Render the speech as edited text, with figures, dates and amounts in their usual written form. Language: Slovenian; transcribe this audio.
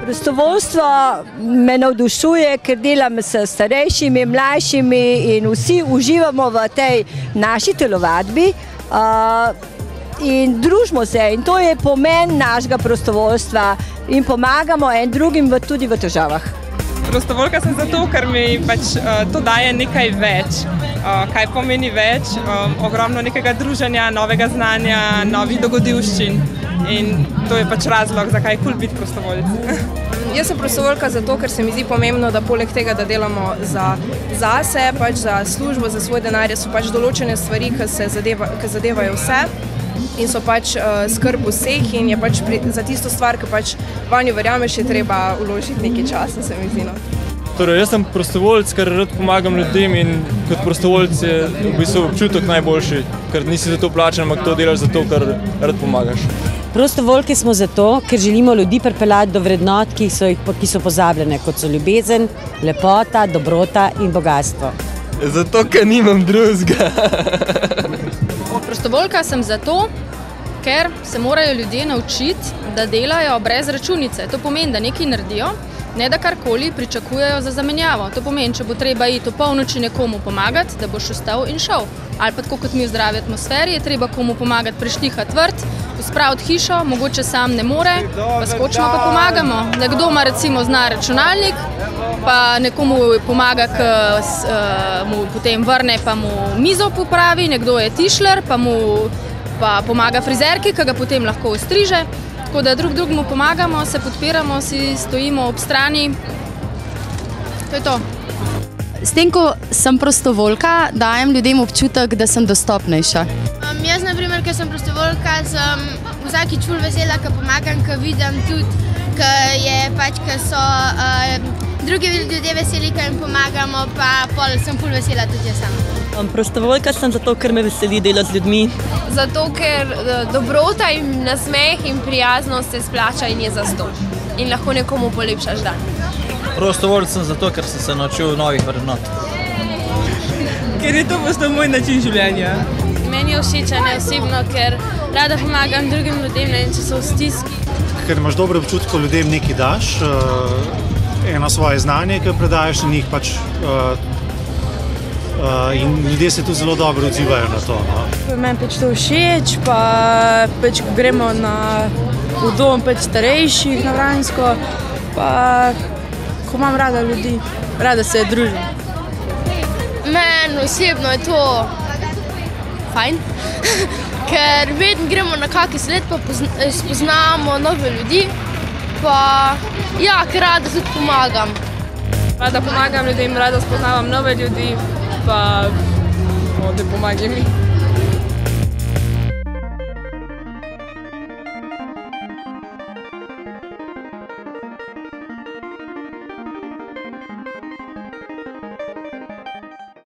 Prostovoljstvo me navdušuje, ker delam s starejšimi, mlajšimi in vsi uživamo v tej naši telovadbi in družimo se. In to je pomen našega prostovoljstva in pomagamo en drugim tudi v težavah. Prostovoljka sem zato, ker mi pač to daje nekaj več. Kaj pomeni več? Ogromno nekega druženja, novega znanja, novih dogodivščin. In to je pač razlog, zakaj je kul biti prostovoljci. Jaz sem prostovoljka zato, ker se mi zdi pomembno, da poleg tega, da delamo zase, pač za službo, za svoj denar, so pač določene stvari, ki zadevajo vse in so pač skrb vseh in je pač za tisto stvar, ki pač vanjo verjameš, je treba vložiti nekaj časa, se mi zdi. Torej, jaz sem prostovoljc, ker rad pomagam ljudem in kot prostovoljc je v bistvu občutek najboljši, ker nisi za to plačan, ampak to delaš zato, ker rad pomagaš. Prostovoljke smo zato, ker želimo ljudi pripeljati do vrednot, ki so pozabljene, kot so ljubezen, lepota, dobrota in bogatstvo. Zato, ker nimam drugega. Prostovoljka sem zato, ker se morajo ljudje naučiti, da delajo brez računice. To pomeni, da nekaj naredijo, ne da karkoli pričakujejo za zamenjavo. To pomeni, če bo treba iti v polnoči nekomu pomagati, da boš vstal in šel. Ali pa tako kot mi v zdravi atmosferi, je treba komu pomagati preštihati vrt, spraviti hišo, mogoče sam ne more, pa skočimo pa pomagamo. Nekdo ima recimo zna računalnik, pa nekomu pomaga, ki mu potem vrne, pa mu mizo popravi, nekdo je tišler, pa pomaga frizerki, ki ga potem lahko ostriže. Tako da drugemu pomagamo, se podpiramo, si stojimo ob strani. To je to. S tem, ko sem prostovoljka, dajem ljudem občutek, da sem dostopnejša. Jaz, na primer, ker sem prostovoljka, sem vsakič ful vesela, ko pomagam, ko vidim tudi, ko so drugi ljudje veseli, ko jim pomagamo, pa pol sem ful vesela tudi jaz sama. Prostovoljka sem zato, ker me veseli delati z ljudmi. Zato, ker dobrota in nasmeh in prijaznost se splača in je zastonj. In lahko nekomu polepšaš dan. Prostovoljc sem zato, ker sem se naučil novih vrednot. Ker je to postal moj način življenja. Meni je všeč osebno, ker rada pomagam drugim ljudem, če so v stiski. Ker imaš dobre občutke, ko ljudem nekaj daš, eno svoje znanje, ki predajaš na njih in ljudje se tu zelo dobro odzivajo na to. Meni pač to všeč, pa pač ko gremo v dom starejših na Vransko, pa ko imam rada ljudi, rada se družim. Meni osebno je to fajn, ker vedno gremo na kakšen sled, pa spoznamo nove ljudi, pa ja, ker rada tudi pomagam. Rada pomagam ljudem, rada spoznavam nove ljudi, pa da pomagam mi.